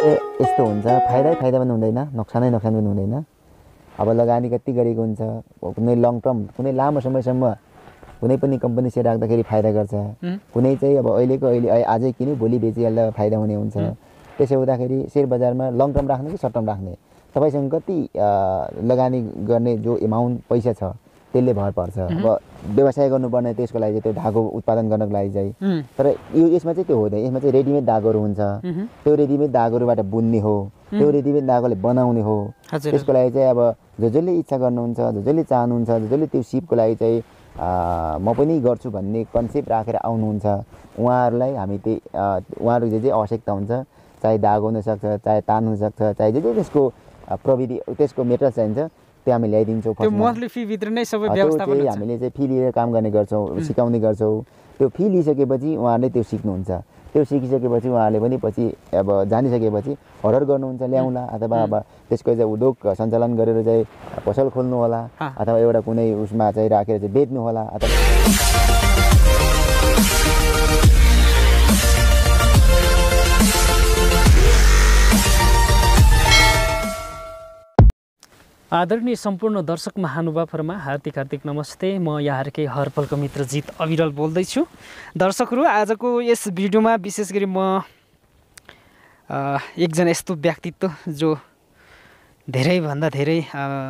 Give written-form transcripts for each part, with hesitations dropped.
यस्तो हुन्छ, फाइदा पनि हुँदैन, नोक्सान पनि हुँदैन। अब लगानी कति गरेको हुन्छ, कुनै लङ टर्म कुनै लामो समयसम्म कुनै पनि कम्पनी सेयर राख्दाखेरि फाइदा गर्छ, कुनै चाहिँ अब अहिले आजै किन्यो भोलि बेचिहाल्दा फाइदा हुने हुन्छ। त्यसो हुँदाखेरि सेयर बजारमा लङ टर्म राख्ने कि सर्ट टर्म राख्ने, तपाईँसँग कति लगानी गर्ने जो एमाउन्ट पैसा छ त्यसले भर पर्छ। अब व्यवसाय गर्नुपर्ने त्यसको लागि त्यो धागो उत्पादन गर्नको लागि चाहिँ, तर यसमा चाहिँ त्यो हुँदैन। यसमा चाहिँ रेडिमेड धागोहरू हुन्छ, त्यो रेडिमेड धागोहरूबाट बुन्ने हो, त्यो रेडिमेड धागोले बनाउने हो। त्यसको लागि चाहिँ अब जसले इच्छा गर्नुहुन्छ, जसले चाहनुहुन्छ, जसले त्यो सिपको लागि चाहिँ म पनि गर्छु भन्ने कन्सेप्ट राखेर आउनुहुन्छ, उहाँहरूलाई हामी उहाँहरूको जे आवश्यकता हुन्छ, चाहे धागो हुनसक्छ, चाहे तान हुनसक्छ, चाहे जे त्यसको प्रविधि त्यसको मेटेरियल चाहिन्छ त्यो हामी ल्याइदिन्छौँ। त्यो मन्थली फी भित्र नै सबै व्यवस्थापन हुन्छ। हामीले चाहिँ फी लिएर काम गर्ने गर्छौँ, सिकाउने गर्छौँ। त्यो फी लिइसकेपछि उहाँहरूले त्यो सिक्नुहुन्छ। त्यो सिकिसकेपछि उहाँहरूले पनि पछि अब जानिसकेपछि अर्डर गर्नुहुन्छ, ल्याउला अथवा अब त्यसको चाहिँ उद्योग सञ्चालन गरेर चाहिँ पसल खोल्नु होला, अथवा एउटा कुनै उसमा चाहिँ राखेर चाहिँ बेच्नु होला अथवा आदरणीय सम्पूर्ण दर्शक महानुभावहरूमा हार्दिक नमस्ते। म यहाँहरूकै हरपलको मित्र जित अविरल बोल्दैछु। दर्शकहरू, आजको यस भिडियोमा विशेष गरी म एकजना यस्तो व्यक्तित्व जो धेरैभन्दा धेरै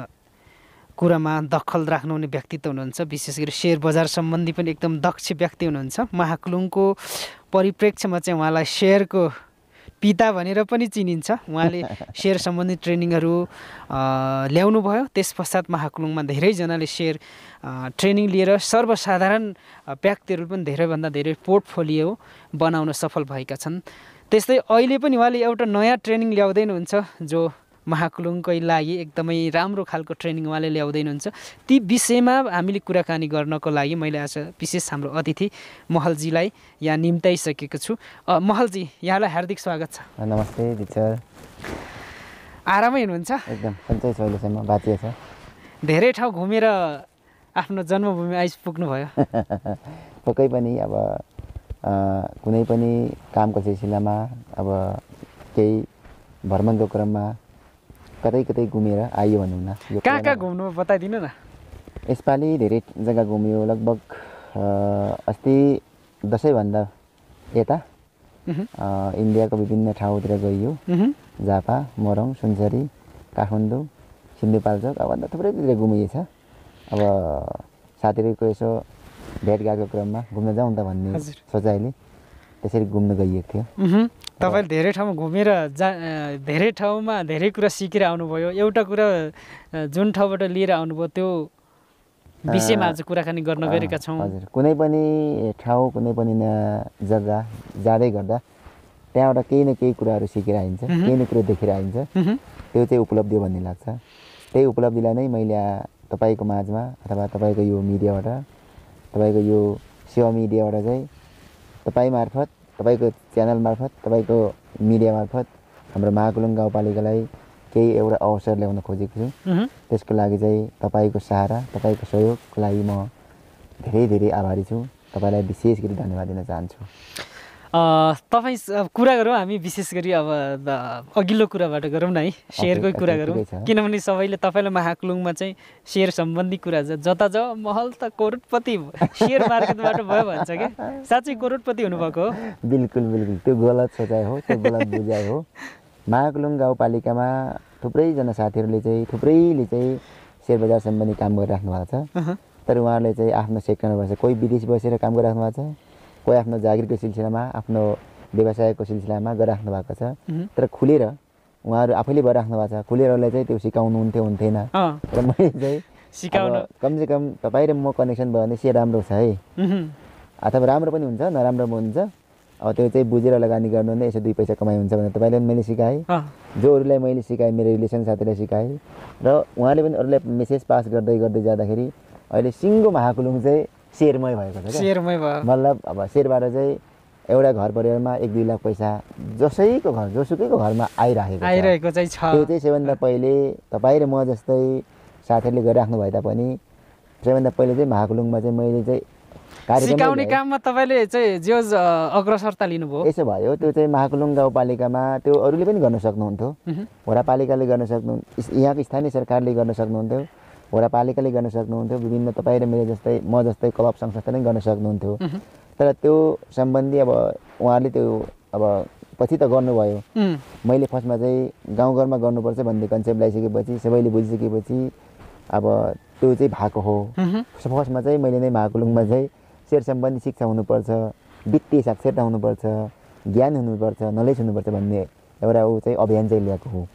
कुरामा दखल राख्नुहुने व्यक्तित्व हुनुहुन्छ, विशेष गरी सेयर बजार सम्बन्धी पनि एकदम दक्ष व्यक्ति हुनुहुन्छ। महाकुलुङको परिप्रेक्ष्यमा चाहिँ उहाँलाई सेयरको पिता भनेर पनि चिनिन्छ। उहाँले सेयर सम्बन्धी ट्रेनिङहरू ल्याउनु भयो। त्यस पश्चात महाकुलुङमा धेरैजनाले सेयर ट्रेनिङ लिएर सर्वसाधारण व्यक्तिहरू पनि धेरैभन्दा धेरै पोर्टफोलियो बनाउन सफल भएका छन्। त्यस्तै अहिले पनि उहाँले एउटा नयाँ ट्रेनिङ ल्याउँदै हुनुहुन्छ, जो महाकुलुङकै लागि एकदमै राम्रो खालको ट्रेनिङ उहाँले ल्याउँदै हुनुहुन्छ। ती विषयमा हामीले कुराकानी गर्नको लागि मैले आज विशेष हाम्रो अतिथि महलजीलाई यहाँ निम्ताइसकेको छु। महलजी, यहाँलाई हार्दिक स्वागत छ। नमस्ते टिचर। आरामै हुनुहुन्छ? एकदम सन्चै छ, अहिलेसम्म बाँचिए छ। धेरै ठाउँ घुमेर आफ्नो जन्मभूमि आइपुग्नु भयो। पक्कै पनि अब कुनै पनि कामको सिलसिलामा अब केही भ्रमणको क्रममा कतै घुमेर आइयो भनौँ न। कहाँ घुम्नु बताइदिनु न। यसपालि धेरै जग्गा घुम्यो, लगभग अस्ति दसैँभन्दा यता इन्डियाको विभिन्न ठाउँतिर गइयो। झापा, मोरङ, सुनसरी, काठमाडौँ, सिन्धुपाल्चोक, अब भन्दा थुप्रैतिर घुमिएछ। अब साथीहरूको यसो भेटघाटको क्रममा घुम्न जाउँ त भन्ने सोचाइले त्यसरी घुम्न गइएको थियो। तपाईँले धेरै ठाउँमा घुमेर धेरै ठाउँमा धेरै कुरा सिकेर आउनुभयो। एउटा कुरा जुन ठाउँबाट लिएर आउनुभयो त्यो विषयमा आज कुराकानी गर्न गएका छौँ। हजुर, कुनै पनि ठाउँ, कुनै पनि जग्गा जाँदै गर्दा त्यहाँबाट केही न केही कुराहरू सिकेर आइन्छ, केही न कुरो देखेर आइन्छ। त्यो चाहिँ उपलब्धि हो भन्ने लाग्छ। त्यही उपलब्धिलाई नै मैले तपाईँको माझमा अथवा तपाईँको यो मिडियाबाट, तपाईँको यो सेवा मिडियाबाट चाहिँ तपाईँ मार्फत, तपाईँको च्यानल मार्फत, तपाईँको मिडिया मार्फत हाम्रो महाकुलुङ गाउँपालिकालाई केही एउटा अवसर ल्याउन खोजेको छु। त्यसको लागि चाहिँ तपाईँको सहारा, तपाईँको सहयोगको लागि म धेरै आभारी छु। तपाईँलाई विशेष गरी धन्यवाद दिन चाहन्छु। तपाईँ कुरा गरौँ, हामी विशेष गरी अब अघिल्लो कुराबाट गरौँ न है, सेयरकै कुरा गरौँ। किनभने सबैले तपाईँलाई महाकुलुङमा चाहिँ सेयर सम्बन्धी कुरा जता जाऊ महल त करोडपति सेयर मार्केटबाट भयो भन्छ क्या, साँच्चै करोडपति हुनुभएको हो? बिल्कुल, त्यो गलत सोचाइ हो, त्यो गलत बुझाइ हो। महाकुलुङ गाउँपालिकामा थुप्रैजना साथीहरूले चाहिँ सेयर बजार सम्बन्धी काम गरिराख्नु भएको छ। तर उहाँहरूले चाहिँ आफ्नो सेक्टरमा बसेर, कोही विदेश बसेर काम गरिराख्नु भएको छ, कोही आफ्नो जागिरको सिलसिलामा, आफ्नो व्यवसायको सिलसिलामा गरिराख्नु भएको छ। तर खुलेर उहाँहरू आफैले गरिराख्नु भएको छ। खुलेरलाई चाहिँ त्यो हुन्थेन। र मैले चाहिँ सिकाउन कमसेकम तपाईँ र म कनेक्सन भयो भने सेयर राम्रो छ है, अथवा राम्रो पनि हुन्छ, नराम्रो पनि हुन्छ। अब त्यो चाहिँ बुझेर लगानी गर्नु नै यसो 2 पैसा कमाइ हुन्छ भनेर तपाईँले पनि मैले सिकाएँ, जो अरूलाई मैले सिकाएँ, मेरो रिलेसन साथीलाई सिकाएँ। र उहाँले पनि अरूलाई मेसेज पास गर्दै जाँदाखेरि अहिले सिङ्गो महाकुलुङ चाहिँ सेयरमय भएको छ। सेयरमय भयो मतलब अब सेयरबाट चाहिँ एउटा घर परिवारमा 1-2 लाख पैसा जसैको घर, जोसुकैको घरमा आइरहेको चाहिँ छ। त्यो चाहिँ सबैभन्दा पहिले तपाईँ र म जस्तै साथीहरूले गरिराख्नु भए तापनि सबैभन्दा पहिले चाहिँ महाकुलुङमा चाहिँ मैले चाहिँ सिकाउने काममा तपाईँले चाहिँ जे अग्रसरता लिनुभयो। यसो भयो त्यो चाहिँ महाकुलुङ गाउँपालिकामा त्यो अरूले पनि गर्न सक्नुहुन्थ्यो, वडापालिकाले गर्न यहाँको स्थानीय सरकारले गर्न सक्नुहुन्थ्यो, वडापालिकाले गर्न सक्नुहुन्थ्यो, विभिन्न तपाईँ र मेरो जस्तै म जस्तै क्लब सङ्घ संस्थाले गर्न सक्नुहुन्थ्यो। तर त्यो सम्बन्धी अब उहाँहरूले त्यो अब पछि त गर्नुभयो। मैले फर्स्टमा चाहिँ गाउँघरमा गर्नुपर्छ भन्ने कन्सेप्ट ल्याइसकेपछि सबैले बुझिसकेपछि अब त्यो चाहिँ भएको हो। फर्स्टमा चाहिँ मैले नै महाकुलुङमा चाहिँ सेयर सम्बन्धी शिक्षा हुनुपर्छ, वित्तीय साक्षरता हुनुपर्छ, ज्ञान हुनुपर्छ, नलेज हुनुपर्छ भन्ने एउटा ऊ चाहिँ अभियान चाहिँ ल्याएको हो।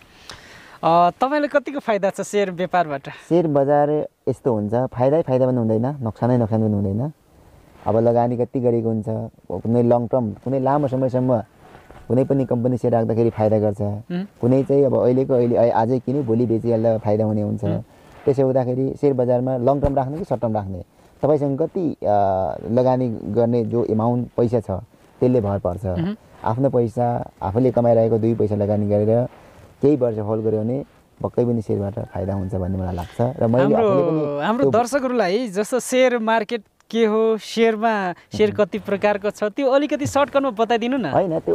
तपाईँलाई कतिको फाइदा छ सेयर व्यापारबाट? सेयर बजार यस्तो हुन्छ, फाइदै फाइदा पनि हुँदैन, नोक्सानै नोक्सान पनि हुँदैन। अब लगानी कति गरेको हुन्छ, कुनै लङ टर्म कुनै लामो समयसम्म कुनै पनि कम्पनी सेयर राख्दाखेरि फाइदा गर्छ, कुनै चाहिँ अब अहिले आजै किन्यो भोलि बेचिहाल्दा फाइदा हुने हुन्छ। त्यसो हुँदाखेरि सेयर बजारमा लङ टर्म राख्ने कि सर्ट टर्म राख्ने, तपाईँसँग कति लगानी गर्ने जो एमाउन्ट पैसा छ त्यसले भर पर्छ। आफ्नो पैसा आफूले कमाइरहेको 2 पैसा लगानी गरेर केही वर्ष होल्ड गऱ्यो भने पक्कै पनि सेयरबाट फाइदा हुन्छ भन्ने मलाई लाग्छ। र मैले हाम्रो दर्शकहरूलाई जस्तो सेयर मार्केट के हो, सेयर कति प्रकारको छ त्यो अलिकति सर्टकटमा बताइदिनु न। होइन, त्यो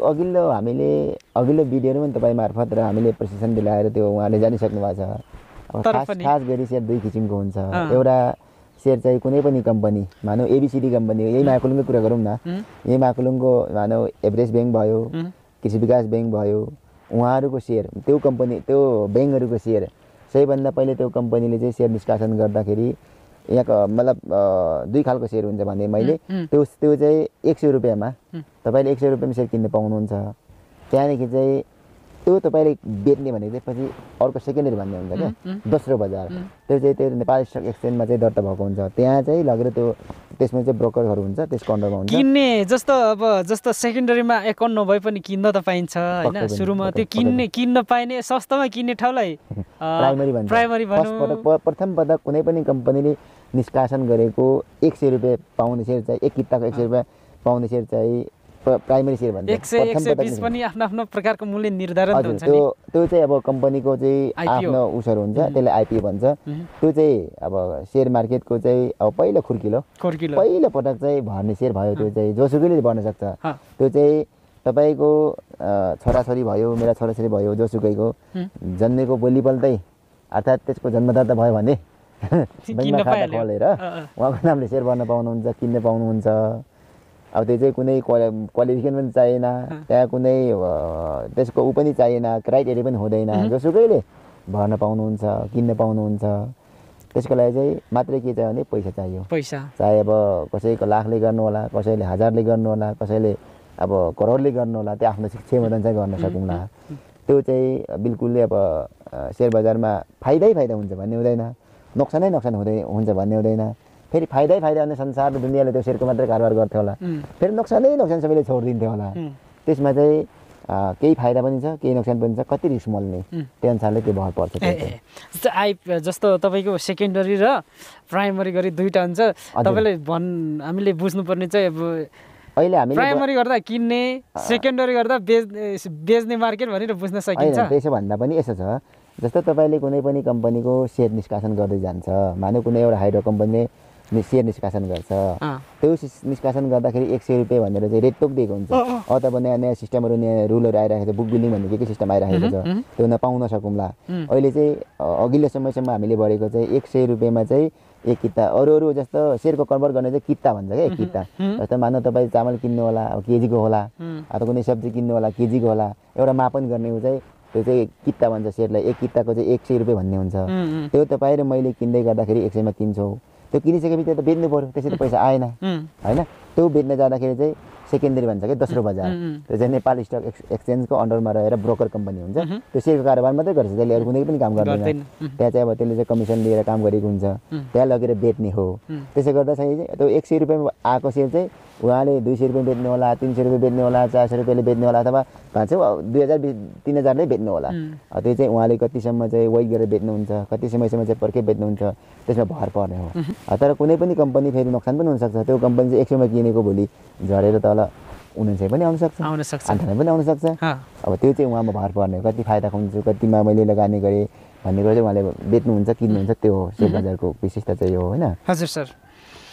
अघिल्लो भिडियोमा पनि तपाईँ मार्फत र हामीले प्रशिक्षण दिलाएर त्यो उहाँले जानिसक्नु भएको छ। अब खास गरी सेयर 2 किसिमको हुन्छ। एउटा सेयर चाहिँ कुनै पनि कम्पनी, मानौ एबिसिडी कम्पनी, यही महाकुलुङको कुरा गरौँ न, यही महाकुलुङको मानौ एभरेज ब्याङ्क भयो, कृषि विकास ब्याङ्क भयो, उहाँहरूको सेयर, त्यो कम्पनी त्यो ब्याङ्कहरूको सेयर सबैभन्दा पहिले त्यो कम्पनीले चाहिँ सेयर निष्कासन गर्दाखेरि यहाँको मतलब 2 खालको सेयर हुन्छ भने मैले त्यो चाहिँ 100 रुपियाँमा तपाईँले 100 रुपियाँमा सेयर किन्न पाउनुहुन्छ। त्यहाँदेखि चाहिँ त्यो तपाईँले बेच्ने भनेको चाहिँ पछि अर्को सेकेन्डरी भन्ने हुन्छ क्या, दोस्रो बजार, त्यो चाहिँ त्यो नेपाल स्टक एक्सचेन्जमा चाहिँ दर्ता भएको हुन्छ। त्यहाँ चाहिँ लगेर त्यो त्यसमा चाहिँ ब्रोकरहरू हुन्छ, त्यसको अन्डरमा हुन्छ। किन्ने जस्तो सेकेन्डरीमा एकाउन्ट नभए पनि किन्न त पाइन्छ होइन, सुरुमा त्यो किन्न पाइने सस्तोमा किन्ने ठाउँलाई प्राइमरी भनौँ। प्रथम पटक कुनै पनि कम्पनीले निष्कासन गरेको 100 रुपियाँ पाउने सेयर चाहिँ 1 किताको 100 रुपियाँ पाउने सेयर चाहिँ प्राइमरी सेयर भन्छ। 120 पनि आफ्नो आफ्नो प्रकारको मूल्य निर्धारण हुन्छ नि। त्यो चाहिँ अब कम्पनीको चाहिँ आफ्नो उसहरू हुन्छ, त्यसलाई आइपिओ भन्छ। त्यो चाहिँ अब सेयर मार्केटको चाहिँ अब पहिलो खुर्किलो पहिलो पटक चाहिँ भर्ने सेयर भयो। त्यो चाहिँ जोसुकैले भर्न सक्छ। त्यो चाहिँ तपाईँको छोराछोरी भयो, मेरा छोराछोरी भयो, जोसुकैको जन्मेको भोलिपल्टै अर्थात् त्यसको जन्मदाता भयो भने ब्याङ्कमा खाता खोलेर उहाँको नामले सेयर भर्न पाउनुहुन्छ, किन्न पाउनुहुन्छ। अब त्यो चाहिँ कुनै क्वालिफिकेसन पनि चाहिएन, त्यहाँ कुनै त्यसको ऊ पनि चाहिएन, क्राइटेरिया पनि हुँदैन, जोसुकैले भर्न पाउनुहुन्छ, किन्न पाउनुहुन्छ। त्यसको लागि चाहिँ मात्रै के चाहियो भने पैसा चाहियो। चाहे अब कसैको लाखले गर्नु होला, कसैले 1000ले गर्नु होला, कसैले अब करोडले गर्नु होला, त्यो आफ्नो क्षमता चाहिँ गर्न सकौँला। त्यो चाहिँ बिल्कुलै अब सेयर बजारमा फाइदै फाइदा हुन्छ भन्ने हुँदैन, नोक्सानै नोक्सान हुन्छ भन्ने हुँदैन। फेरि फाइदै फाइदा भने संसार र दुनियाँले त्यो सेयरको मात्रै कारोबार गर्थ्यो होला, फेरि नोक्सानै नोक्सान सबैले छोडिदिन्थ्यो होला। त्यसमा चाहिँ केही फाइदा पनि छ, केही नोक्सान पनि छ, कति रिस्क मोल्ने त्यो अनुसारले त्यो भर पर्छ। जस्तो तपाईँको सेकेन्डरी र प्राइमरी गरी दुईवटा हुन्छ। तपाईँले हामीले बुझ्नुपर्ने चाहिँ अब अहिले हामी प्राइमरी गर्दा किन्ने, सेकेन्डरी गर्दा बेच्ने मार्केट भनेर बुझ्न सकिन्छ। त्यसो भन्दा पनि यसो छ, जस्तो तपाईँले कुनै पनि कम्पनीको सेयर निष्कासन गर्दै जान्छ, मानौ कुनै एउटा हाइड्रो कम्पनीले सेयर निष्कासन गर्छ, त्यो निष्कासन गर्दाखेरि 100 रुपियाँ भनेर चाहिँ रेट तोकिदिएको हुन्छ। अथवा नयाँ नयाँ सिस्टमहरू, नयाँ रुलहरू आइरहेको छ, बुक बिल्डिङ भन्ने के सिस्टम आइरहेको छ, त्यो नपाउन सकौँला। अहिले चाहिँ अघिल्लो समयसम्म हामीले गरेको चाहिँ 100 रुपियाँमा चाहिँ 1 किता, अरू जस्तो सेयरको कन्भर्ट गर्ने चाहिँ किता भन्छ क्या, 1 किता। जस्तो मानौ तपाईँ चामल किन्नु होला, अब केजीको होला, अथवा कुनै सब्जी किन्नु होला केजीको होला, एउटा मापन गर्ने हो चाहिँ त्यो चाहिँ किता भन्छ सेयरलाई। 1 किताको चाहिँ 100 रुपियाँ भन्ने हुन्छ। त्यो तपाईँ र मैले किन्दै गर्दाखेरि 100मा किन्छौँ, त्यो किनिसकेपछि त्यो त बेच्नु पऱ्यो, त्यसै त पैसा आएन होइन। त्यो बेच्न जाँदाखेरि चाहिँ सेकेन्डरी भन्छ क्या, दोस्रो बजार। त्यो चाहिँ नेपाल स्टक एक्सचेन्जको अन्डरमा रहेर ब्रोकर कम्पनी हुन्छ, त्यो सेयरको कारोबार मात्रै गर्छ, त्यसले अरू कुनै पनि काम गर्दैन। त्यहाँ चाहिँ अब त्यसले चाहिँ कमिसन लिएर काम गरेको हुन्छ, त्यहाँ लगेर बेच्ने हो। त्यसो गर्दा चाहिँ त्यो 100 रुपियाँमा आएको सेयर चाहिँ उहाँले 200 रुपियाँ बेच्नु होला, 300 रुपियाँ बेच्नु होला, 400 रुपियाँले बेच्नु होला, अथवा भन्छौँ 2000-3000 बेच्नु होला। त्यो चाहिँ उहाँले कतिसम्म चाहिँ वेट गरेर बेच्नुहुन्छ, कति समयसम्म चाहिँ पर्खे बेच्नुहुन्छ, त्यसमा भर पर्ने हो। तर कुनै पनि कम्पनी फेरि नोक्सान पनि हुनसक्छ। त्यो कम्पनी चाहिँ 100मा किनेको भोलि झरेर तल 49 पनि आउन सक्छ, 98 पनि आउन सक्छ। अब त्यो चाहिँ उहाँमा भर पर्ने हो, कति फाइदा खुन्छु, कतिमा मैले लगानी गरेँ भन्ने कुरा चाहिँ उहाँले बेच्नुहुन्छ, किन्नुहुन्छ। त्यो हो सेयर बजारको विशेषता चाहिँ हो होइन। हजुर सर,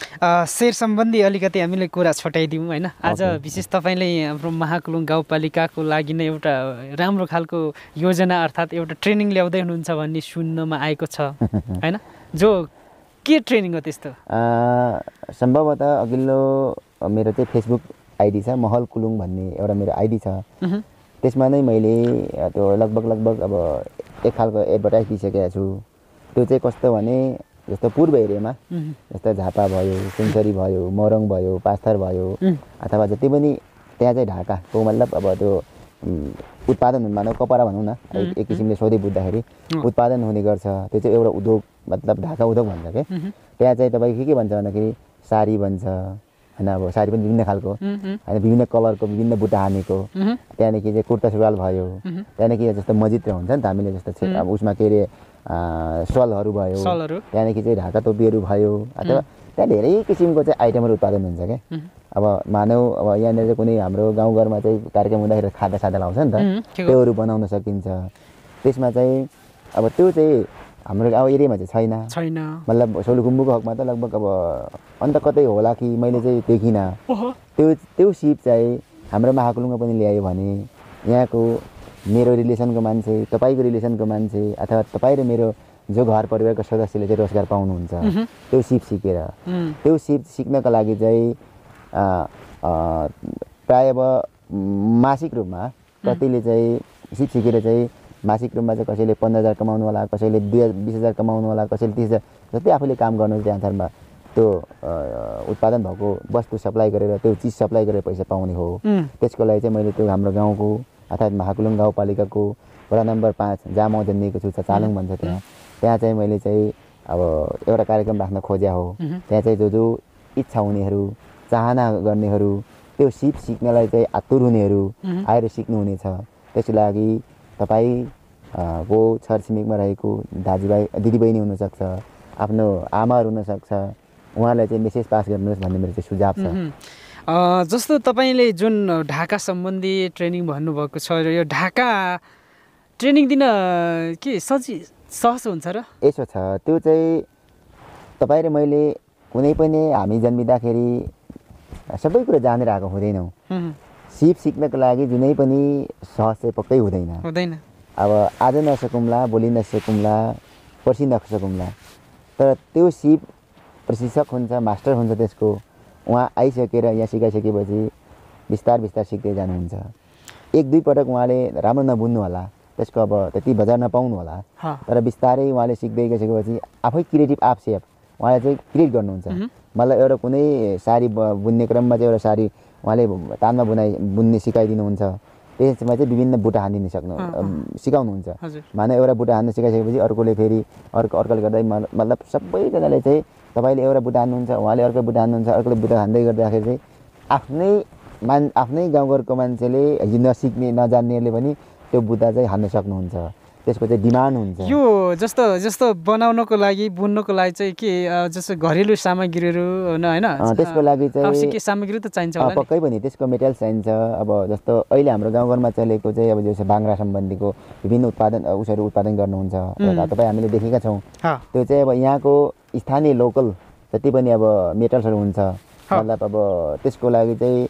शेर सम्बन्धी अलिकति हामीले कुरा छटाइदिउँ होइन। आज विशेष तपाईँले हाम्रो महाकुलुङ गाउँपालिकाको लागि नै एउटा राम्रो खालको योजना अर्थात् एउटा ट्रेनिङ ल्याउँदै हुनुहुन्छ भन्ने सुन्नमा आएको छ होइन। जो के ट्रेनिङ हो त्यस्तो? सम्भवतः अघिल्लो मेरो चाहिँ फेसबुक आइडी छ, महल कुलुङ भन्ने एउटा मेरो आइडी छ। त्यसमा नै मैले त्यो लगभग अब एक खालको एडभर्टाइज दिइसकेको छु। त्यो चाहिँ कस्तो भने जस्तो पूर्व एरियामा जस्तो झापा भयो, सुनसरी भयो, मोरङ भयो, पास्थर भयो अथवा जति पनि त्यहाँ चाहिँ ढाकाको मतलब अब त्यो उत्पादन भनौँ कपडा भनौँ न एक किसिमले सोधे बुझ्दाखेरि उत्पादन हुने गर्छ। त्यो चाहिँ एउटा उद्योग मतलब ढाका उद्योग भन्छ के। त्यहाँ चाहिँ तपाईँ के भन्छ भन्दाखेरि साडी भन्छ होइन। अब साडी पनि विभिन्न खालको होइन, विभिन्न कलरको विभिन्न बुट्टा हानेको। त्यहाँदेखि चाहिँ कुर्ता सुरुवाल भयो। त्यहाँदेखि जस्तो मजित्र हुन्छ नि त हामीले जस्तो अब उसमा के अरे सलहरू भयो। त्यहाँदेखि चाहिँ ढाका टोपीहरू भयो अथवा त्यहाँ धेरै किसिमको चाहिँ आइटमहरू उत्पादन हुन्छ क्या। अब मानौ अब यहाँनिर चाहिँ कुनै हाम्रो गाउँघरमा चाहिँ कार्यक्रम हुँदाखेरि खादा सादा लाउँछ नि त, त्योहरू बनाउन सकिन्छ। त्यसमा चाहिँ अब त्यो चाहिँ हाम्रो गाउँ एरियामा चाहिँ छैन। मतलब सोलुखुम्बुको हकमा त लगभग अब अन्त कतै होला कि मैले चाहिँ देखिनँ। त्यो सिप चाहिँ हाम्रो महाकुलुङमा पनि ल्यायो भने यहाँको मेरो रिलेसनको मान्छे, तपाईँको रिलेसनको मान्छे अथवा तपाईँ र मेरो जो घर परिवारको सदस्यले चाहिँ रोजगार पाउनुहुन्छ त्यो सिप सिकेर। त्यो सिप सिक्नका लागि चाहिँ प्राय अब मासिक रूपमा कतिले चाहिँ सिप सिकेर चाहिँ मासिक रूपमा चाहिँ कसैले 15,000 कमाउनु होला, कसैले 20,000 कमाउनु होला, कसैले 30,000 जति आफूले काम गर्नु त्यहाँ अनुसारमा त्यो उत्पादन भएको वस्तु सप्लाई गरेर त्यो चिज सप्लाई गरेर पैसा पाउने हो। त्यसको लागि चाहिँ मैले त्यो हाम्रो गाउँको अर्थात् महाकुलुङ गाउँपालिकाको वडा नम्बर 5 जहाँ म जन्मिएको छु चालुङ भन्छ त्यहाँ चाहिँ मैले चाहिँ अब एउटा कार्यक्रम राख्न खोज्या हो। त्यहाँ चाहिँ जो इच्छा हुनेहरू, चाहना गर्नेहरू, त्यो सिप सिक्नलाई चाहिँ आतुर हुनेहरू आएर सिक्नुहुनेछ। त्यसको लागि तपाईँ को छरछिमेकमा रहेको दाजुभाइ दिदीबहिनी हुनसक्छ, आफ्नो आमाहरू हुनसक्छ, उहाँलाई चाहिँ मेसेज पास गर्नुहोस् भन्ने मेरो चाहिँ सुझाव छ। जस्तो तपाईँले जुन ढाका सम्बन्धी ट्रेनिङ भन्नुभएको छ, यो ढाका ट्रेनिङ दिन के सहज हुन्छ र? यसो छ, त्यो चाहिँ तपाईँ र मैले कुनै पनि हामी जन्मिँदाखेरि सबै कुरा जानेर आएको हुँदैनौँ। सिप सिक्नको लागि जुनै पनि सहज चाहिँ पक्कै हुँदैन। अब आज नसकौँला, भोलि नसकौँला, पर्सि नसकौँला, तर त्यो सिप प्रशिक्षक हुन्छ, मास्टर हुन्छ, त्यसको उहाँ आइसकेर यहाँ सिकाइसकेपछि बिस्तार सिक्दै जानुहुन्छ। 1-2 पटक उहाँले राम्रो नबुझ्नु होला, त्यसको अब त्यति बजार नपाउनु होला, तर बिस्तारै उहाँले सिक्दै गइसकेपछि आफै क्रिएटिभ सेप उहाँले चाहिँ क्रिएट गर्नुहुन्छ। मलाई एउटा कुनै साडी बुन्ने क्रममा चाहिँ एउटा साडी उहाँले तानमा बुन्ने सिकाइदिनुहुन्छ। त्यसमा चाहिँ विभिन्न बुट्टा हानिदिन सिकाउनुहुन्छ। मानव एउटा बुट्टा हान्न सिकाइसकेपछि अर्कोले फेरि अर्कोले गर्दै मतलब सबैजनाले चाहिँ तपाईँले एउटा बुट्टा हान्नुहुन्छ, उहाँले अर्को बुट्टा हान्नुहुन्छ, अर्कोले बुट्टा हान्दै गर्दाखेरि चाहिँ आफ्नै गाउँघरको मान्छेले नसिक्ने नजान्नेहरूले पनि त्यो बुट्टा चाहिँ हान्न सक्नुहुन्छ। त्यसको चाहिँ डिमान्ड हुन्छ। यो जस्तो बनाउनको लागि बुन्नको लागि चाहिँ के जस्तो घरेलु सामग्रीहरू होइन, त्यसको लागि चाहिँ आवश्यक सामग्री त चाहिन्छ होला। पक्कै पनि त्यसको मेटेरियल चाहिन्छ। अब जस्तो अहिले हाम्रो गाउँघरमा चलेको चाहिँ अब जस्तो बाङ्रा सम्बन्धीको विभिन्न उत्पादन गर्नुहुन्छ तपाईँ हामीले देखेका छौँ। त्यो चाहिँ अब यहाँको स्थानीय लोकल जति पनि अब मेटल्सहरू हुन्छ, मतलब अब त्यसको लागि चाहिँ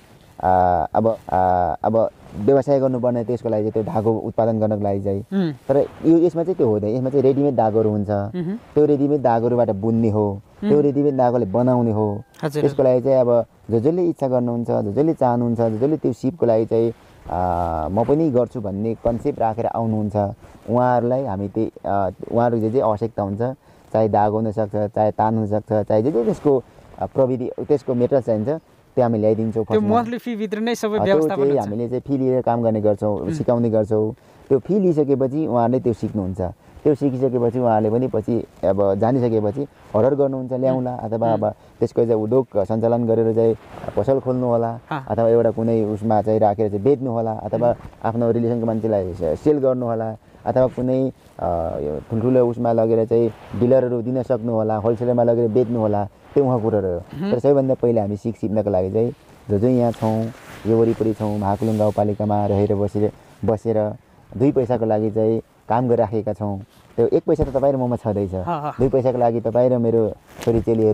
अब व्यवसाय गर्नुपर्ने त्यसको लागि चाहिँ त्यो धागो उत्पादन गर्नको लागि चाहिँ। तर यसमा चाहिँ त्यो हुँदैन, यसमा चाहिँ रेडिमेड धागोहरू हुन्छ। त्यो रेडिमेड धागोहरूबाट बुन्ने हो, त्यो रेडिमेड धागोले बनाउने हो। त्यसको लागि चाहिँ अब जसले इच्छा गर्नुहुन्छ, जसले चाहनुहुन्छ, जसले त्यो सिपको लागि चाहिँ म पनि गर्छु भन्ने कन्सेप्ट राखेर आउनुहुन्छ, उहाँहरूलाई हामी उहाँहरू जे आवश्यकता हुन्छ, चाहे धागो हुनसक्छ, चाहे तान हुनसक्छ, चाहे जे त्यसको प्रविधि त्यसको मेटेरियल चाहिन्छ त्यो हामी ल्याइदिन्छौँ। त्यो मन्थली फी भित्र नै सबै व्यवस्थापन हुन्छ। हामीले चाहिँ फी लिएर काम गर्ने गर्छौँ, सिकाउने गर्छौँ। त्यो फी लिइसकेपछि उहाँहरूले त्यो सिक्नुहुन्छ। त्यो सिकिसकेपछि उहाँहरूले पनि पछि अब जानिसकेपछि अर्डर गर्नुहुन्छ, ल्याउँला अथवा अब त्यसको चाहिँ उद्योग सञ्चालन गरेर चाहिँ पसल खोल्नु होला अथवा एउटा कुनै उसमा चाहिँ राखेर चाहिँ बेच्नु होला अथवा आफ्नो रिलेसनको मान्छेलाई सेल गर्नु होला अथवा कुनै ठुल्ठुलो उसमा लगेर चाहिँ डिलरहरू दिन सक्नु होला, होलसेलरमा लगेर बेच्नु होला। त्यो उहाँ कुरोहरू हो। तर सबैभन्दा पहिला हामी सिक्नको लागि चाहिँ जो यहाँ छौँ, यो वरिपरि छौँ, महाकुलुङ गाउँपालिकामा रहेर बसेर 2 पैसाको लागि चाहिँ काम गरिराखेका छौँ। त्यो 1 पैसा त तपाईँ र ममा छँदैछ। 2 पैसाको लागि तपाईँ र मेरो छोरीचेलीहरू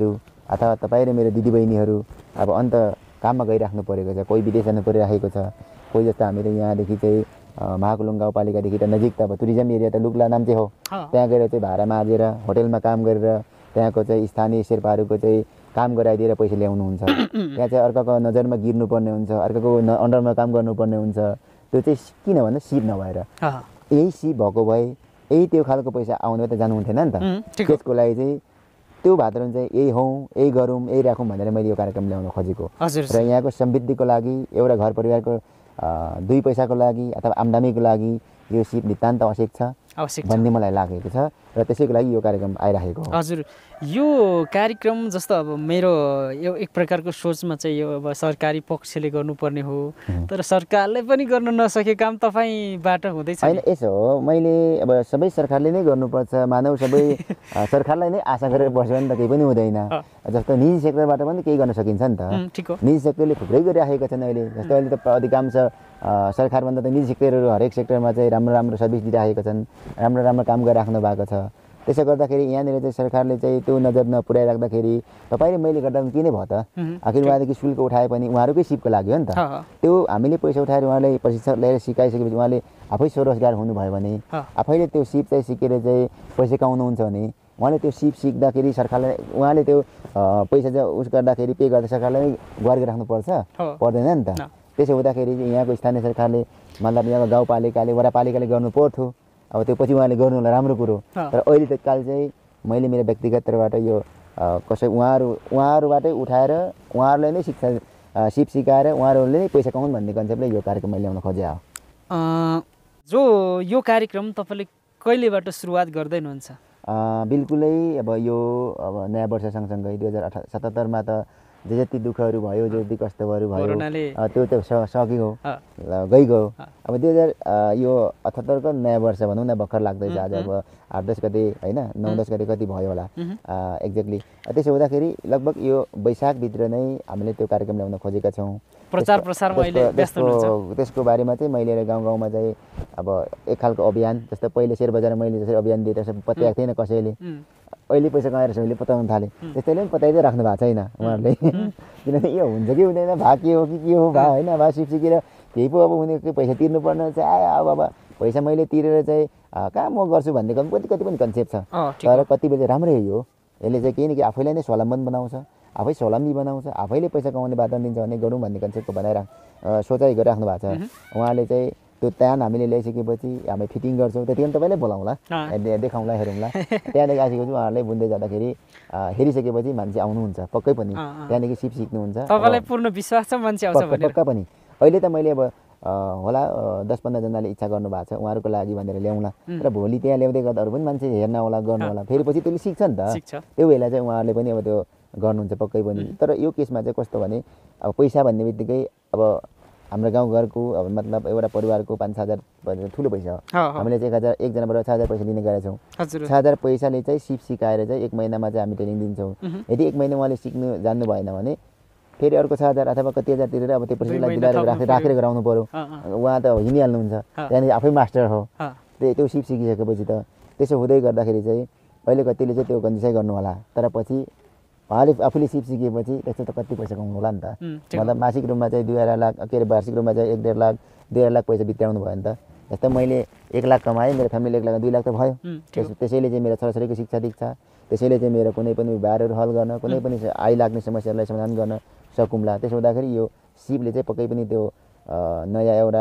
अथवा तपाईँ र मेरो दिदीबहिनीहरू अब अन्त काममा गइराख्नु परेको छ, कोही विदेश जानु परिरहेको छ, कोही जस्तो हामीले यहाँदेखि चाहिँ महाकुलुङ गाउँपालिकादेखि त नजिक त अब टुरिज्म एरिया त लुक्ला नाम्चे हो, त्यहाँ गएर चाहिँ भाडा माझेर होटेलमा काम गरेर त्यहाँको चाहिँ स्थानीय शेर्पाहरूको चाहिँ काम गराइदिएर पैसा ल्याउनुहुन्छ। त्यहाँ चाहिँ अर्काको नजरमा गिर्नुपर्ने हुन्छ, अर्काको अन्डरमा काम गर्नुपर्ने हुन्छ। त्यो चाहिँ किन भन्दा सिप नभएर, यही सिप भएको भए यही त्यो खालको पैसा आउने त जानुहुन्थेन नि त। त्यसको लागि चाहिँ त्यो भातरुन चाहिँ यही हौँ, यही गरौँ, यही राखौँ भनेर मैले यो कार्यक्रम ल्याउन खोजेको र यहाँको समृद्धिको लागि, एउटा घर परिवारको 2 पैसाको लागि अथवा आम्दानीको लागि यो सिप नितान्त आवश्यक छ भन्ने मलाई लागेको छ र त्यसैको लागि यो कार्यक्रम आइरहेको हो। हजुर, यो कार्यक्रम जस्तो अब मेरो यो एक प्रकारको सोचमा चाहिँ यो अब सरकारी पक्षले गर्नुपर्ने हो, तर सरकारले पनि गर्न नसके काम तपाईँबाट हुँदैछ होइन। यसो हो, मैले अब सबै सरकारले नै गर्नुपर्छ मानव, सबै सरकारलाई नै आशा गरेर बस्यो भने त केही पनि हुँदैन। जस्तो निजी सेक्टरबाट पनि केही गर्न सकिन्छ नि त। निजी सेक्टरले थुप्रै गरिराखेका छन् अहिले। जस्तो अहिले त अधिकांश सरकारभन्दा त निजी सेक्टरहरू हरेक सेक्टरमा चाहिँ राम्रो सर्भिस दिइराखेका छन्, राम्रो काम गरिराख्नु भएको छ। त्यसो गर्दाखेरि यहाँनिर चाहिँ सरकारले चाहिँ त्यो नजर नपुर्याइराख्दाखेरि तपाईँले मैले गर्दा पनि किन भयो त? आखिर उहाँदेखि शुल्क उठाए पनि उहाँहरूकै सिपको लागि हो नि त। त्यो हामीले पैसा उठाएर उहाँले प्रशिक्षण लिएर सिकाइसकेपछि उहाँले आफै स्वरोजगार हुनुभयो भने, आफैले त्यो सिप चाहिँ सिकेर चाहिँ पैसा कमाउनुहुन्छ भने उहाँले त्यो सिप सिक्दाखेरि सरकारले उहाँले त्यो पैसा चाहिँ उस गर्दाखेरि पे गर्दा सरकारले गरिराख्नुपर्छ, पर्दैन नि त। त्यसो हुँदाखेरि यहाँको स्थानीय सरकारले मतलब यहाँको गाउँपालिकाले वडापालिकाले गर्नु पर्थ्यो। अब त्यो पछि उहाँले गर्नु होला राम्रो कुरो। तर अहिले तत्काल चाहिँ मैले मेरो व्यक्तिगत तर्फबाट यो कसै उहाँहरूबाटै उठाएर उहाँहरूलाई नै सिप सिकाएर उहाँहरूले नै पैसा कमाउन् भन्ने कन्सेप्टले यो कार्यक्रम मैले ल्याउन खोजेँ हो। जो यो कार्यक्रम तपाईँले कहिलेबाट सुरुवात गर्दै हुनुहुन्छ? बिल्कुलै अब यो अब नयाँ वर्ष सँगसँगै 2077मा त जति दुःखहरू भयो, जति कष्टहरू भयो त्यो त सकियो, गइगयो। अब 2078को नयाँ वर्ष भनौँ न, भर्खर लाग्दैछ आज। अब 8-10 गते होइन, 9-10 गते कति भयो होला एक्ज्याक्टली। त्यसो हुँदाखेरि लगभग यो वैशाखभित्र नै हामीले त्यो कार्यक्रम ल्याउन खोजेका छौँ। प्रचार प्रसारमा अहिले व्यस्त हुनुहुन्छ? त्यसको बारेमा चाहिँ मैले गाउँमा चाहिँ अब एक खालको अभियान, जस्तो पहिले शेयर बजारमा मैले जसरी अभियान दिएँ त्यसो पत्याएको थिएन कसैले। अहिले पैसा कमाएर सबैले पताउन थाले, त्यस्तैले पनि पताइदिएर राख्नु भएको छैन उहाँहरूले। किनभने यो हुन्छ कि हुँदैन, भा के हो कि हो भा होइन, भा सिप सिकेर केही पो अब हुने पैसा तिर्नुपर्ने चाहिँ आयो। अब पैसा मैले तिरेर चाहिँ कहाँ म गर्छु भन्ने कति पनि कन्सेप्ट छ। तर कति बेला राम्रै हो यसले चाहिँ, केही न केही आफैलाई नै स्वावलम्बन बनाउँछ, आफै स्वावलम्बी बनाउँछ, आफैले पैसा कमाउने बाटो दिन्छ भने गरौँ भन्ने कन्सेप्टको सोचाइ गरिराख्नु भएको छ उहाँले चाहिँ। त्यो त्यान हामीले ल्याइसकेपछि हामी फिटिङ गर्छौँ, त्यतिखेर तपाईँलाई बोलाउँला, देखाउँला, हेरौँला। त्यहाँदेखि आइसकेपछि उहाँहरूले बुन्दै जाँदाखेरि हेरिसकेपछि मान्छे आउनुहुन्छ पक्कै पनि, त्यहाँदेखि सिप सिक्नुहुन्छ। तपाईँलाई पूर्ण विश्वास छ मान्छे आउँछ भनेर? पक्का पनि। अहिले त मैले अब होला 10-15 जनाले इच्छा गर्नु भएको छ उहाँहरूको लागि भनेर ल्याउँला, र भोलि त्यहाँ ल्याउँदै गर्दा अरू पनि मान्छे हेर्न होला, गर्नु होला, फेरि पछि त्यसले सिक्छ नि त। त्यो बेला चाहिँ उहाँहरूले पनि अब त्यो गर्नुहुन्छ पक्कै पनि। तर यो केसमा चाहिँ कस्तो भने, अब पैसा भन्ने बित्तिकै अब हाम्रो गाउँघरको अब मतलब एउटा परिवारको 5-6 हजार ठुलो पैसा हो। हामीले चाहिँ एकजनाबाट 6,000 पैसा दिने गरेका छौँ। 6,000 पैसाले चाहिँ सिप सिकाएर चाहिँ 1 महिनामा चाहिँ हामी ट्रेनिङ दिन्छौँ। यदि 1 महिना उहाँले सिक्नु जान्नु भएन भने फेरि अर्को 6,000 अथवा कति हजार तिरेर अब त्यो पैसालाई दिलाएर राखेर गराउनु पऱ्यो। उहाँ त हिँडिहाल्नुहुन्छ, त्यहाँदेखि आफै मास्टर हो। त्यो सिप सिकिसकेपछि त त्यसो हुँदै गर्दाखेरि चाहिँ अहिले कतिले चाहिँ त्यो गन्जिसै गर्नु होला, तर पछि उहाँले आफूले सिप सिकेपछि त्यस्तो त कति पैसा कमाउनु होला नि त। मतलब मासिक रूपमा चाहिँ 2.5 लाख, के अरे वार्षिक रूपमा चाहिँ 1.5 लाख 2.5 लाख पैसा बिताउनु भयो नि त। जस्तै मैले 1 लाख कमाएँ, मेरो फ्यामिली 1 लाख 2 लाख त भयो। त्यसैले चाहिँ मेरो छोराछोरीको शिक्षा दीक्षा, त्यसैले चाहिँ मेरो कुनै पनि व्यवहारहरू हल गर्न, कुनै पनि आइलाग्ने समस्याहरूलाई समाधान गर्न सकौँला। त्यसो हुँदाखेरि यो सिपले चाहिँ पक्कै पनि त्यो नयाँ एउटा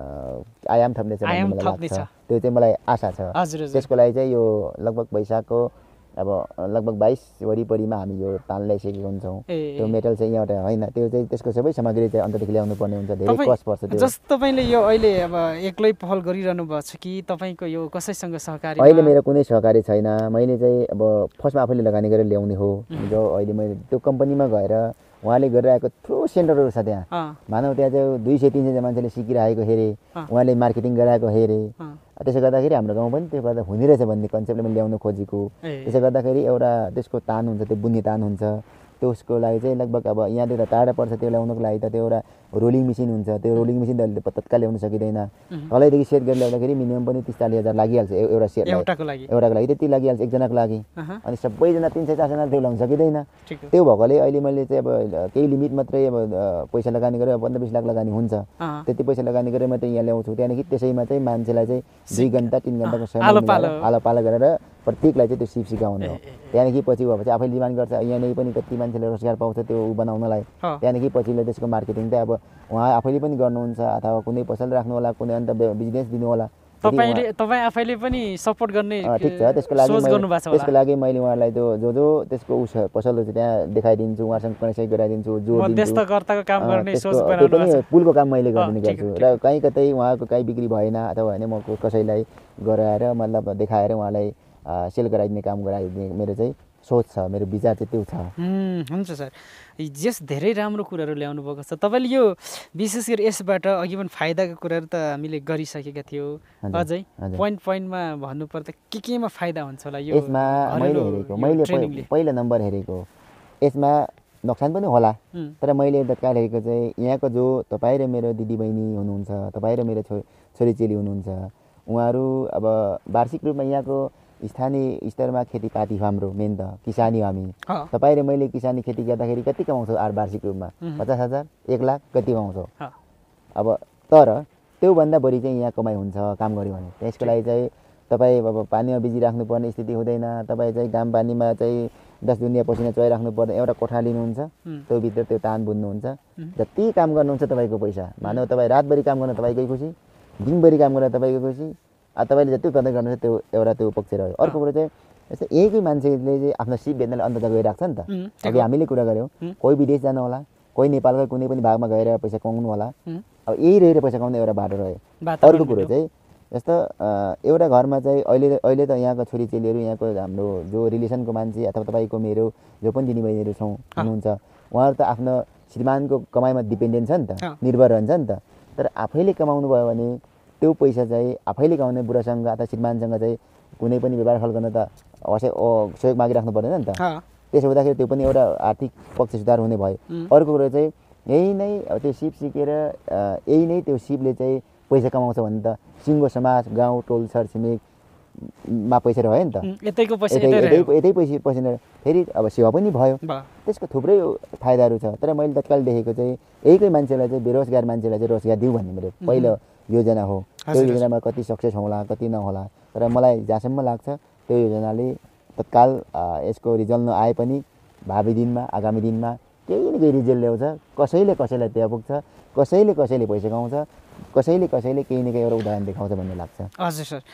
आयाम थप्ने छ भन्ने मलाई लाग्छ। त्यो चाहिँ मलाई आशा छ। त्यसको लागि चाहिँ यो लगभग वैशाखको अब लगभग 22 वरिपरिमा हामी यो तान ल्याइसकेको हुन्छौँ। त्यो मेटल चाहिँ यहाँबाट होइन, त्यो चाहिँ त्यसको सबै सामग्री चाहिँ अन्तदेखि ल्याउनु पर्ने हुन्छ, धेरै कस्ट पर्छ। त्यो जस्तो तपाईँले यो अहिले अब एक्लै पहल गरिरहनु भएको छ कि तपाईँको यो कसैसँग सहकारी? अहिले मेरो कुनै सहकारी छैन। मैले चाहिँ अब फर्स्टमा आफैले लगानी गरेर ल्याउने हो। जो अहिले मैले त्यो कम्पनीमा गएर उहाँले गरिरहेको थ्रो सेन्टरहरू छ त्यहाँ, मानव त्यहाँ चाहिँ 200-300 मान्छेले सिकिरहेको हेरेँ, उहाँले मार्केटिङ गराएको हेरेँ। त्यसो गर्दाखेरि हाम्रो गाउँ पनि त्यो गर्दा हुने रहेछ भन्ने कन्सेप्टले मैले ल्याउनु खोजेको। त्यसो गर्दाखेरि एउटा त्यसको तान हुन्छ, त्यो बुन्ने तान हुन्छ, त्यसको लागि चाहिँ लगभग अब यहाँदेखि त टाढा पर्छ, त्यो ल्याउनको लागि त त्यो एउटा रोलिङ मेसिन हुन्छ, त्यो रोलिङ मेसिन त तत्काल ल्याउन सकिँदैन। तलैदेखि सेट गरेर ल्याउँदाखेरि मिनिमम पनि 30-40 हजार लागिहाल्छ एउटा सेट, एउटाको लागि त्यति लागिहाल्छ एकजनाको लागि। अनि सबैजना 300-400 त्यो ल्याउन सकिँदैन। त्यो भएकोले अहिले मैले चाहिँ अब केही लिमिट मात्रै अब पैसा लगानी गरेर 15-20 लाख लगानी हुन्छ, त्यति पैसा लगानी गरेर मात्रै यहाँ ल्याउँछु। त्यहाँदेखि त्यसैमा चाहिँ मान्छेलाई चाहिँ 2 घन्टा 3 घन्टाको समय आलोपालो गरेर प्रत्येकलाई चाहिँ त्यो सिप सिकाउने हो। त्यहाँदेखि पछि अब चाहिँ आफैले डिमान्ड गर्छ, यहाँनिर पनि कति मान्छेले रोजगार पाउँछ त्यो बनाउनलाई। त्यहाँदेखि पछिल्लो त्यसको मार्केटिङ चाहिँ अब उहाँ आफैले पनि गर्नुहुन्छ अथवा कुनै पसल राख्नु होला, कुनै अन्त बिजनेस दिनु होला। तपाईँ आफैले पनि सपोर्ट गर्ने ठिक छ। त्यसको लागि मैले उहाँलाई जो त्यसको पसलहरू चाहिँ त्यहाँ देखाइदिन्छु, उहाँसँग कनेक्सन गराइदिन्छु, मध्यस्थकर्ताको काम गर्ने सोच बनाउनु पनि पुलको काम मैले गरिदिने गर्छु। र कहीँ कतै उहाँको कहीँ बिक्री भएन अथवा होइन म कसैलाई गराएर मतलब देखाएर उहाँलाई सेल गराइदिने काम गराइदिने मेरो चाहिँ सोच छ, मेरो विचार चाहिँ त्यो छ। हुन्छ सर, जस धेरै राम्रो कुराहरू ल्याउनु भएको छ तपाईँले। यो विशेष गरी यसबाट अघि पनि फाइदाको कुराहरू त हामीले गरिसकेका थियौँ, अझै पोइन्टमा भन्नुपर्दा केमा फाइदा हुन्छ होला यो? यसमा मैले पहिलो नम्बर हेरेको यसमा नोक्सान पनि होला, तर मैले तत्काल हेरेको चाहिँ यहाँको जो तपाईँ र मेरो दिदीबहिनी हुनुहुन्छ, तपाईँ र मेरो छोरीचेली हुनुहुन्छ, उहाँहरू अब वार्षिक रूपमा यहाँको स्थानीय स्तरमा खेतीपाती हाम्रो मेन त किसानी हो। हामी तपाईँ र मैले किसानी खेती गर्दाखेरि कति कमाउँछौँ वार्षिक रूपमा? 50,000 1 लाख कति कमाउँछौँ? अब तर त्योभन्दा बढी चाहिँ यहाँ कमाइ हुन्छ काम गऱ्यो भने। त्यसको लागि चाहिँ तपाईँ अब पानीमा बिजी राख्नुपर्ने स्थिति हुँदैन। तपाईँ चाहिँ घाम पानीमा चाहिँ 10 दुनियाँ पसिना चुहाइराख्नु पर्दैन। एउटा कोठा लिनुहुन्छ, त्योभित्र त्यो तान बुन्नुहुन्छ, जति काम गर्नुहुन्छ तपाईँको पैसा। मानव तपाईँ रातभरि काम गर्न तपाईँकै खुसी, दिनभरि काम गरेर तपाईँको खुसी, तपाईँले जति उत्पादन गर्नुहुन्छ त्यो एउटा त्यो पक्ष रह्यो। अर्को कुरो चाहिँ यस्तै एकै मान्छेले चाहिँ आफ्नो सिप बेच्नलाई अन्त जग्गा गइरहेको छ नि त। अघि हामीले कुरा गऱ्यौँ, कोही विदेश जानु होला, कोही नेपालकै कुनै पनि भागमा गएर पैसा कमाउनु होला। अब यही रहेर पैसा कमाउने एउटा बाटो रह्यो। अर्को कुरो चाहिँ जस्तो एउटा घरमा चाहिँ अहिले त यहाँको छोरीचेलीहरू, यहाँको हाम्रो जो रिलेसनको मान्छे अथवा तपाईँको मेरो जो पनि दिदीबहिनीहरू छौँ हुनुहुन्छ, उहाँहरू त आफ्नो श्रीमानको कमाइमा डिपेन्डेन्ट छ नि त, निर्भर रहन्छ नि त। तर आफैले कमाउनु भयो भने त्यो पैसा चाहिँ आफैले कमाउने बुढासँग अथवा श्रीमानसँग चाहिँ कुनै पनि व्यापार खल गर्न त अवश्य सहयोग मागिराख्नु पर्दैन नि त। त्यसो हुँदाखेरि त्यो पनि एउटा आर्थिक पक्ष सुधार हुने भयो। अर्को कुरो चाहिँ यही नै त्यो सिप सिकेर यही नै त्यो सिपले चाहिँ पैसा कमाउँछ भने त सिङ्गो समाज, गाउँ, टोल, छरछिमेकमा पैसा रह्यो नि त। यतै पैसा पसिना फेरि अब सेवा पनि भयो। त्यसको थुप्रै फाइदाहरू छ। तर मैले तत्काल देखेको चाहिँ यहीकै मान्छेलाई चाहिँ बेरोजगार मान्छेलाई चाहिँ रोजगार दिउँ भन्ने मेरो पहिलो योजना हो। त्यो योजनामा कति सक्सेस होला कति नहोला, तर मलाई जहाँसम्म लाग्छ त्यो योजनाले तत्काल यसको रिजल्ट नआए पनि भावी दिनमा आगामी दिनमा केही न केही रिजल्ट ल्याउँछ। कसैले कसैलाई त्यहाँ पुग्छ, कसैले कसैले पैसा कमाउँछ, कसैले केही न केही एउटा उदाहरण देखाउँछ भन्ने लाग्छ। हजुर सर,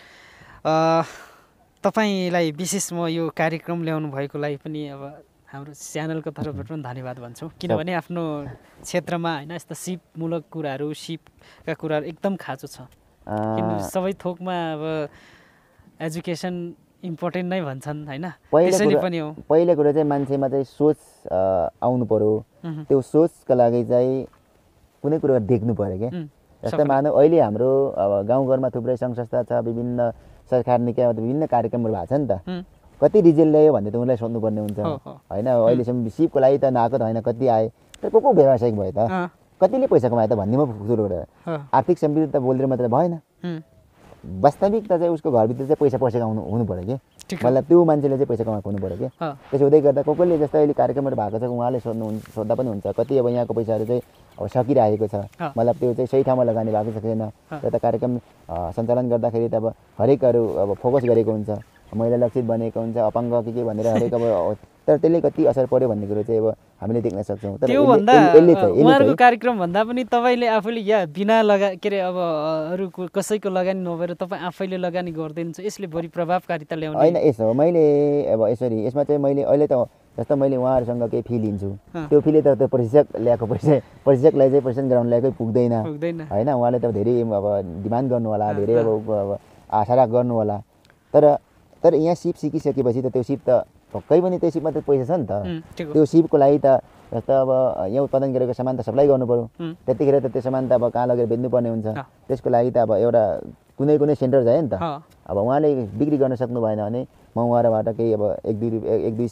तपाईँलाई विशेष म यो कार्यक्रम ल्याउनु भएको लागि पनि अब हाम्रो च्यानलको तर्फबाट पनि धन्यवाद भन्छु। किनभने आफ्नो क्षेत्रमा होइन यस्ता सिपमूलक कुराहरू, सिपका कुराहरू एकदम खाँचो छ। सबै थोकमा अब एजुकेसन इम्पोर्टेन्ट नै भन्छन् होइन, त्यसैले पनि हो। पहिलो कुरो चाहिँ मान्छेमा चाहिँ सोच आउनु पर्यो। त्यो सोचका लागि चाहिँ कुनै कुरो देख्नु पर्यो क्या। जस्तै मानव अहिले हाम्रो अब गाउँघरमा थुप्रै सङ्घ संस्था छ, विभिन्न सरकार निकाय विभिन्न कार्यक्रमहरू भएको छ नि त। कति रिजल्ट ल्यायो भन्ने त उनलाई सोध्नुपर्ने हुन्छ होइन। अहिलेसम्म सिपको लागि त नआएको त होइन, कति आए, तर को व्यावसायिक भयो त, कतिले पैसा कमायो त भन्नेमा सुरु गरेर आर्थिक समृद्धि त बोलेर मात्र भएन। वास्तविकता चाहिँ उसको घरभित्र चाहिँ पैसा पसेको हुनु पऱ्यो कि, मतलब त्यो मान्छेले चाहिँ पैसा कमाएको हुनु पऱ्यो कि। त्यसो हुँदै गर्दा कसले जस्तै अहिले कार्यक्रमहरू भएको छ उहाँले सोद्धा पनि हुन्छ कति अब यहाँको पैसाहरू चाहिँ अब सकिरहेको छ, मतलब त्यो चाहिँ सही ठाउँमा लगानी भएको छैन। र त कार्यक्रम सञ्चालन गर्दाखेरि त अब हरेकहरू अब फोकस गरेको हुन्छ, महिला लक्षित बनेको हुन्छ, अपाङ्ग के भनेर हरेक अब, तर त्यसले कति असर पर्यो भन्ने कुरो चाहिँ अब हामीले देख्न सक्छौँ। तर उहाँहरूको कार्यक्रम भन्दा पनि तपाईँले आफूले या बिना के अरे अब अरू कसैको लगानी नभएर तपाईँ आफैले लगानी गरिदिनुहुन्छ, यसले बढी प्रभावकारिता ल्याउने होइन। यसो मैले अब यसरी यसमा चाहिँ मैले अहिले त जस्तो मैले उहाँहरूसँग केही फी लिन्छु, त्यो फीले त त्यो प्रशिक्षक ल्याएको प्रशिक्षकलाई चाहिँ प्रशिक्षण गराउन ल्याएकै पुग्दैन होइन। उहाँले त धेरै अब डिमान्ड गर्नु होला, धेरै अब आशा गर्नु होला। तर यहाँ सिप सिकिसकेपछि त त्यो सिप त पक्कै पनि त्यो सिपमा त पैसा छ नि त। त्यो सिपको लागि त जस्तो अब यहाँ उत्पादन गरेको सामान त सप्लाई गर्नु पऱ्यो, त्यतिखेर त त्यो सामान त अब कहाँ लगेर बेच्नुपर्ने हुन्छ। त्यसको लागि त अब एउटा कुनै सेन्टर जायो नि त। अब उहाँले बिक्री गर्न सक्नु भएन भने म उहाँबाट केही अब 1-2 रुपियाँ 1-2 सय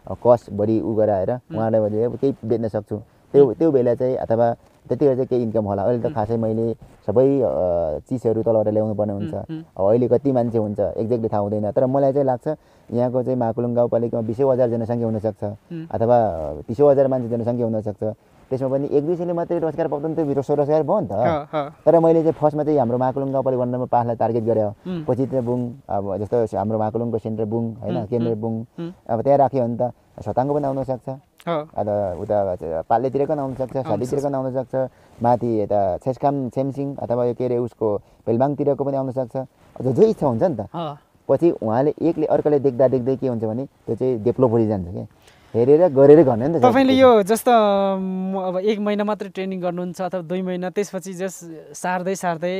कस्ट बढी उ गराएर उहाँलाई मैले अब केही बेच्न सक्छु त्यो बेला चाहिँ अथवा त्यतिखेर चाहिँ केही इन्कम होला। अहिले त खासै मैले सबै चिजहरू तलबाट ल्याउनु पर्ने हुन्छ। अब अहिले कति मान्छे हुन्छ एक्ज्याक्टली थाहा हुँदैन, तर मलाई चाहिँ लाग्छ यहाँको चाहिँ महाकुलुङ गाउँपालिकामा 20,000 जनसङ्ख्या हुनसक्छ अथवा 30,000 मान्छे जनसङ्ख्या हुनसक्छ। त्यसमा पनि 1-200ले मात्रै रोजगार पाउँदैन, त्यो स्वरोजगार भयो नि त। तर मैले चाहिँ फर्स्टमा चाहिँ हाम्रो महाकुलुङ गाउँपालिका वडा नम्बर 5 लाई टार्गेट गरेँ। पछि चाहिँ बुङ अब जस्तो हाम्रो महाकुलुङको सेन्टर बुङ होइन, केन्द्र बुङ, अब त्यहाँ राख्यो भने त सताङको पनि आउन सक्छ, अथवा उता पाल्लेतिरको पनि आउन सक्छ, सालीतिरको पनि आउन सक्छ, माथि यता छेस्काम छेमसिङ अथवा यो के अरे उसको पेलबाङतिरको पनि आउन सक्छ। जो इच्छा हुन्छ नि त। पछि उहाँले एकले अर्कोले देख्दा देख्दै के हुन्छ भने त्यो चाहिँ डेभलप हुँदै जान्छ क्या, हेरेर गरेर गर्ने नि त। तपाईँले यो जस्तो अब 1 महिना मात्रै ट्रेनिङ गर्नुहुन्छ अथवा 2 महिना, त्यसपछि जस्ट सार्दै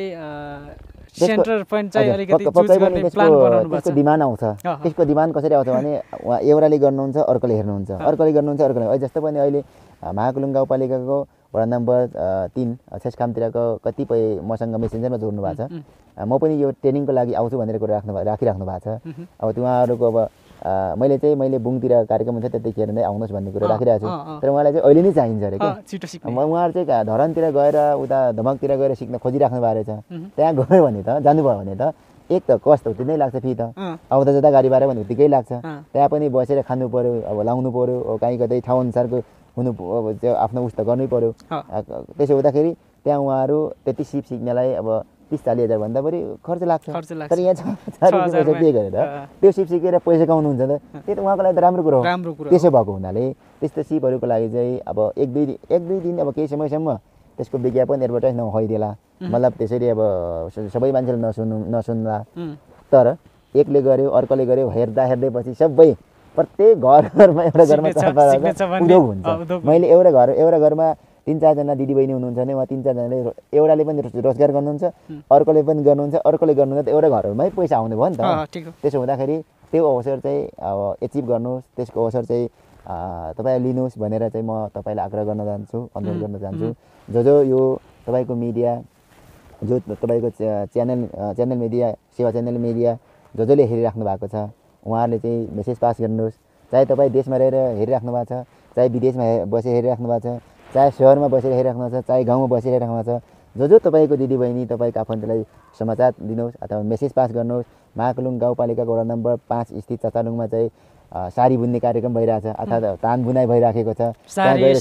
सेन्टर पोइन्ट चाहिँ अलिकति चुज गर्ने प्लान बनाउनु भएको छ। त्यसको डिमान्ड आउँछ। त्यसको डिमान्ड कसरी आउँछ भने उहाँ एउटाले गर्नुहुन्छ, अर्कोले हेर्नुहुन्छ, अर्कोले गर्नुहुन्छ, अर्कोले। जस्तो पनि अहिले महाकुलुङ गाउँपालिकाको वडा नम्बर 3 छेस्कामतिरको कतिपय मसँग मेसेन्जरमा जोड्नु भएको छ। म पनि यो ट्रेनिङको लागि आउँछु भनेर कुरा राखिराख्नु भएको छ। अब उहाँहरूको अब मैले बुङतिर कार्यक्रम हुन्छ त्यतिखेर नै आउनुहोस् भन्ने कुरा राखिरहेको छु। तर उहाँलाई चाहिँ अहिले नै चाहिन्छ अरे क्या। उहाँहरू चाहिँ धरानतिर गएर उता धमकतिर गएर सिक्न खोजिराख्नु भएको रहेछ। त्यहाँ गयो भने त जानुभयो भने त एक त कस्ट उति नै लाग्छ, फी त आउँदा जाँदा गाडी भाडा पनि उत्तिकै लाग्छ। त्यहाँ पनि बसेर खानु पऱ्यो, अब लाउनु पऱ्यो, कहीँ कतै ठाउँ अनुसारको हुनु, अब त्यो आफ्नो उस त गर्नै पऱ्यो। त्यसो हुँदाखेरि त्यहाँ उहाँहरू त्यति सिप सिक्नलाई अब 30-40 हजार भन्दा बढी खर्च लाग्छ। तर यहाँ 6,000 पैसा पे गरेर त्यो सिप सिकेर पैसा कमाउनुहुन्छ त, त्यो त उहाँको लागि त राम्रो कुरो हो। त्यसो भएको हुनाले त्यस्तो सिपहरूको लागि चाहिँ अब 1-2 दिन अब केही समयसम्म त्यसको विज्ञापन एडभर्टाइज नभइदिएला, मतलब त्यसरी अब सबै मान्छेले नसुन्ला। तर एकले गर्यो, अर्कोले गर्यो, हेर्दै पछि सबै प्रत्येक घरमा एउटा घरमा उद्योग हुन्छ। मैले एउटा घरमा 3-4 जना दिदीबहिनी हुनुहुन्छ भने उहाँ 3-4 जनाले एउटाले पनि रोजगार गर्नुहुन्छ, अर्कोले पनि गर्नुहुन्छ, अर्कोले गर्नुहुन्छ, एउटा घरमै पैसा आउने भयो नि त। त्यसो हुँदाखेरि त्यो अवसर चाहिँ अब एचिभ गर्नुहोस्, त्यसको अवसर चाहिँ तपाईँ लिनुहोस् भनेर चाहिँ म तपाईँलाई आग्रह गर्न चाहन्छु, अनुरोध गर्न चाहन्छु। जो यो तपाईँको मिडिया, जो तपाईँको च्यानल मिडिया, सेवा च्यानल मिडिया जसले हेरिराख्नु भएको छ उहाँहरूले चाहिँ मेसेज पास गर्नुहोस्। चाहे तपाईँ देशमा रहेर हेरिराख्नु भएको छ, चाहे विदेशमा बसेर हेरिराख्नु भएको छ, चाहे सहरमा बसेर हेरिराख्नु भएको छ, चाहे गाउँमा बसेर हेरिराख्नु भएको छ, जो तपाईँको दिदीबहिनी तपाईँको आफन्तलाई समाचार दिनुहोस् अथवा मेसेज पास गर्नुहोस्। महाकुलुङ गाउँपालिकाको वडा नम्बर 5 स्थित चचालुङमा चाहिँ साडी बुन्ने कार्यक्रम भइरहेछ अथवा तान बुनाइ भइराखेको छ। त्यहाँ गएर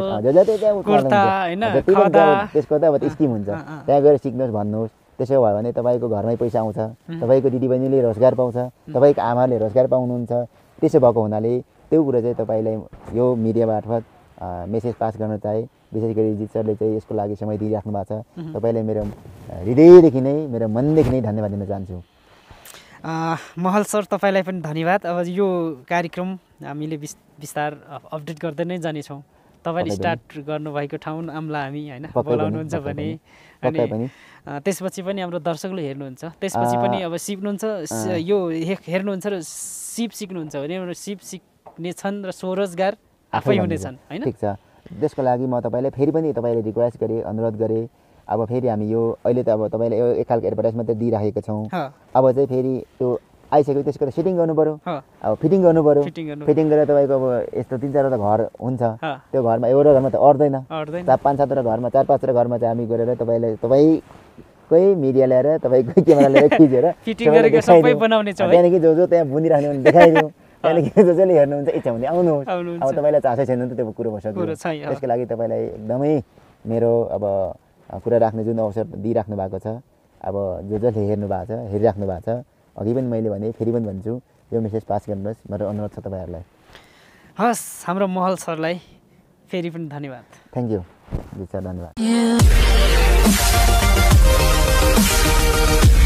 सिक्नुहोस्, त्यसको त अब स्किम हुन्छ, त्यहाँ गएर सिक्नुहोस् भन्नुहोस्। त्यसो भयो भने तपाईँको घरमै पैसा आउँछ, तपाईँको दिदीबहिनीले रोजगार पाउँछ, तपाईँको आमाले रोजगार पाउनुहुन्छ। त्यसो भएको हुनाले त्यो कुरा चाहिँ तपाईँलाई यो मिडिया मार्फत मेसेज पास गर्न चाहे। विशेष गरी जित सरले चाहिँ यसको लागि समय दिइराख्नु भएको छ। तपाईँलाई मेरो हृदयदेखि नै, मेरो मनदेखि नै धन्यवाद दिन चाहन्छु। महल सर तपाईँलाई पनि धन्यवाद। अब यो कार्यक्रम हामीले बिस्तार अपडेट गर्दै नै जानेछौँ। तपाईँले स्टार्ट गर्नुभएको ठाउँ आम्ला हामी होइन बोलाउनुहुन्छ भने, अनि त्यसपछि पनि हाम्रो दर्शकले हेर्नुहुन्छ, त्यसपछि पनि अब सिक्नुहुन्छ, यो हेर्नुहुन्छ र सिप सिक्नुहुन्छ भने सिप सिक्नेछन् र स्वरोजगार आफै हुनेछन् होइन। ठिक छ, त्यसको लागि म तपाईँलाई फेरि पनि तपाईँले रिक्वेस्ट गरेँ, अनुरोध गरेँ। अब फेरि हामी यो अहिले त अब तपाईँलाई एक खालको एडभर्टाइज मात्रै दिइराखेका छौँ। अब चाहिँ फेरि त्यो आइसक्यो, त्यसको त सेटिङ गर्नु पऱ्यो, अब फिटिङ गर्नु पऱ्यो। फिटिङ गरेर तपाईँको अब यस्तो 3-4वटा घर हुन्छ, त्यो घरमा एउटा घरमा त अट्दैन, 5-7वटा घरमा 4-5वटा घरमा चाहिँ हामी गएर तपाईँकै मिडिया ल्याएर तपाईँकै क्यामेरा लिएर खिचेर त्यहाँदेखि जो त्यहाँ बुनिराख्ने भने देखाइदिउँ। त्यहाँदेखि जसले हेर्नुहुन्छ इच्छा हुने आउनुहोस्। अब तपाईँलाई चासै छैन त त्यो कुरो भइसक्यो। त्यसको लागि तपाईँलाई एकदमै मेरो अब कुरा राख्ने जुन अवसर दिइराख्नु भएको छ, अब जसले हेर्नु भएको छ, हेरिराख्नु भएको छ, अघि पनि मैले भने फेरि पनि भन्छु, यो मेसेज पास गर्नुहोस्, मेरो अनुरोध छ तपाईँहरूलाई। हस्, हाम्रो महल सरलाई फेरि पनि धन्यवाद। थ्याङ्क यू जित सर, धन्यवाद।